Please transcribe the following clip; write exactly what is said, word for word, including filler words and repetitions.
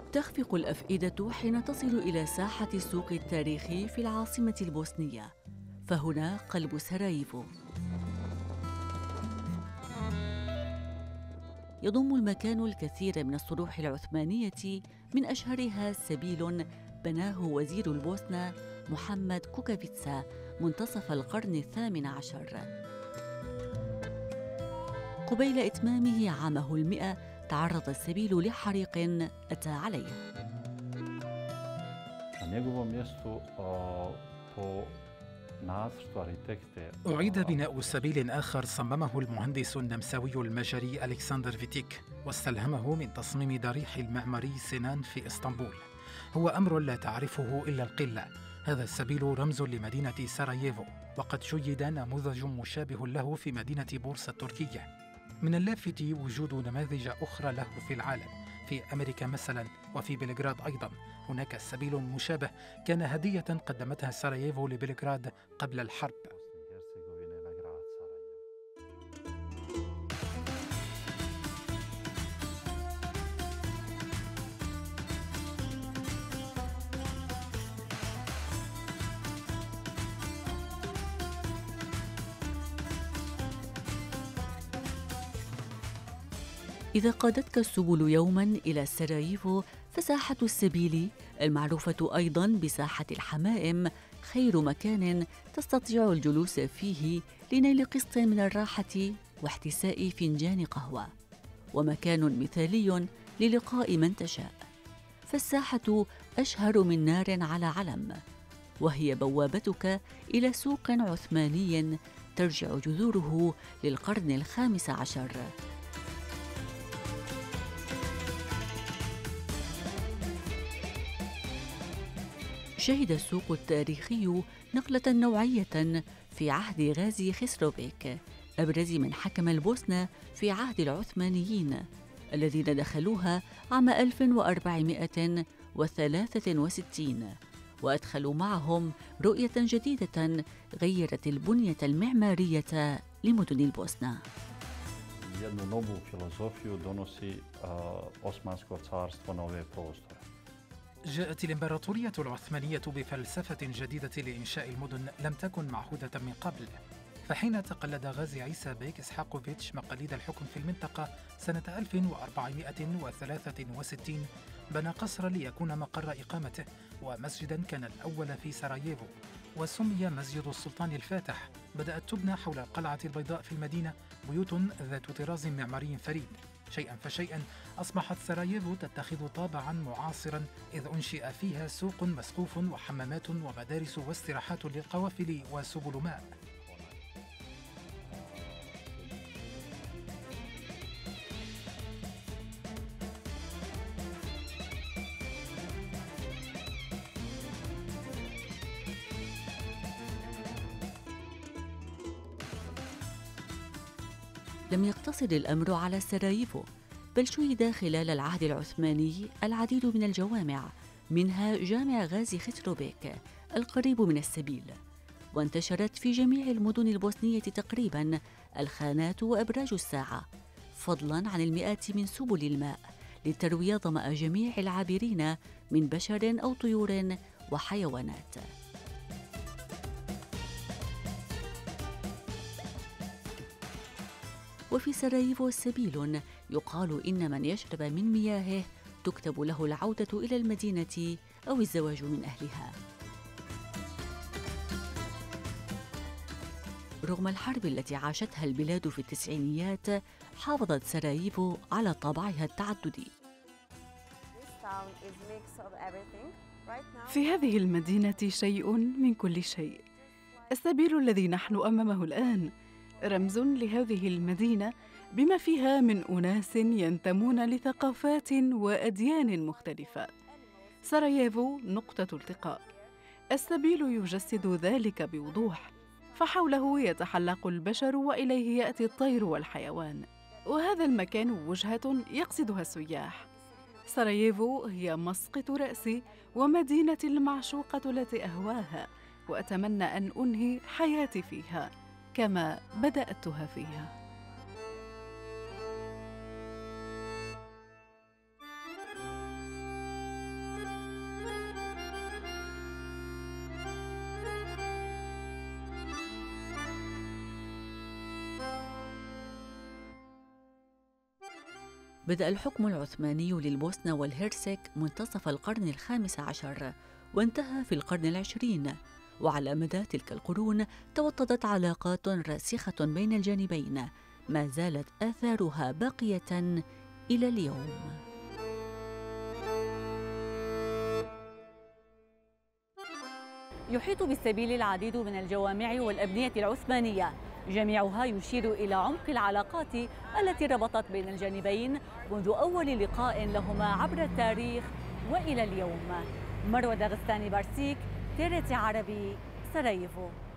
تخفق الأفئدة حين تصل إلى ساحة السوق التاريخي في العاصمة البوسنية، فهنا قلب سراييفو. يضم المكان الكثير من الصروح العثمانية، من أشهرها سبيل بناه وزير البوسنة محمد كوكافيتسا منتصف القرن الثامن عشر. قبيل إتمامه عامه المئة تعرض السبيل لحريق أتى عليه. أعيد بناء سبيل آخر صممه المهندس النمساوي المجري ألكسندر فيتيك، واستلهمه من تصميم ضريح المعماري سينان في إسطنبول. هو أمر لا تعرفه إلا القلة. هذا السبيل رمز لمدينة سراييفو، وقد شيد نموذج مشابه له في مدينة بورصة التركية. من اللافت وجود نماذج أخرى له في العالم، في أمريكا مثلا وفي بلغراد أيضا. هناك سبيل مشابه كان هدية قدمتها سراييفو لبلغراد قبل الحرب. إذا قادتك السبل يوماً إلى سراييفو، فساحة السبيل المعروفة أيضاً بساحة الحمائم خير مكان تستطيع الجلوس فيه لنيل قسط من الراحة واحتساء فنجان قهوة، ومكان مثالي للقاء من تشاء. فالساحة أشهر من نار على علم، وهي بوابتك إلى سوق عثماني ترجع جذوره للقرن الخامس عشر. شهد السوق التاريخي نقلة نوعية في عهد غازي خسروفيك، أبرز من حكم البوسنة في عهد العثمانيين الذين دخلوها عام ألف وأربعمائة وثلاثة وستين، وأدخلوا معهم رؤية جديدة غيرت البنية المعمارية لمدن البوسنة. Jednu novu filozofiju donosi Osmansko carstvo na ove prostore. جاءت الإمبراطورية العثمانية بفلسفة جديدة لإنشاء المدن لم تكن معهودة من قبل. فحين تقلد غازي عيسى بيك إسحاقوفيتش مقاليد الحكم في المنطقة سنة ألف وأربعمائة وثلاثة وستين، بنى قصر ليكون مقر إقامته، ومسجدا كان الأول في سراييفو، وسمي مسجد السلطان الفاتح. بدأت تبنى حول القلعة البيضاء في المدينة بيوت ذات طراز معماري فريد. شيئا فشيئا أصبحت سراييفو تتخذ طابعا معاصرا، إذ أنشئ فيها سوق مسقوف وحمامات ومدارس واستراحات للقوافل وسبل ماء. لم يقتصر الأمر على سراييفو، بل شيد خلال العهد العثماني العديد من الجوامع، منها جامع غازي خسروفيك القريب من السبيل. وانتشرت في جميع المدن البوسنية تقريباً الخانات وأبراج الساعة، فضلاً عن المئات من سبل الماء لتروي ظمأ جميع العابرين من بشر أو طيور وحيوانات. وفي سراييفو سبيل يقال إن من يشرب من مياهه تكتب له العودة إلى المدينة أو الزواج من أهلها. رغم الحرب التي عاشتها البلاد في التسعينيات، حافظت سراييفو على طابعها التعددي. في هذه المدينة شيء من كل شيء. السبيل الذي نحن أمامه الآن رمز لهذه المدينة بما فيها من أناس ينتمون لثقافات وأديان مختلفة. سراييفو نقطة التقاء. السبيل يجسد ذلك بوضوح، فحوله يتحلق البشر وإليه يأتي الطير والحيوان، وهذا المكان وجهة يقصدها السياح. سراييفو هي مسقط رأسي ومدينتي المعشوقة التي أهواها، وأتمنى أن أنهي حياتي فيها كما بدأتها فيها. بدأ الحكم العثماني للبوسنة والهرسك منتصف القرن الخامس عشر وانتهى في القرن العشرين، وعلى مدى تلك القرون توطدت علاقات راسخة بين الجانبين ما زالت آثارها باقية إلى اليوم. يحيط بالسبيل العديد من الجوامع والأبنية العثمانية، جميعها يشير إلى عمق العلاقات التي ربطت بين الجانبين منذ أول لقاء لهما عبر التاريخ وإلى اليوم. مروة داغستاني بارسيك، تي آر تي عربي، سراييفو.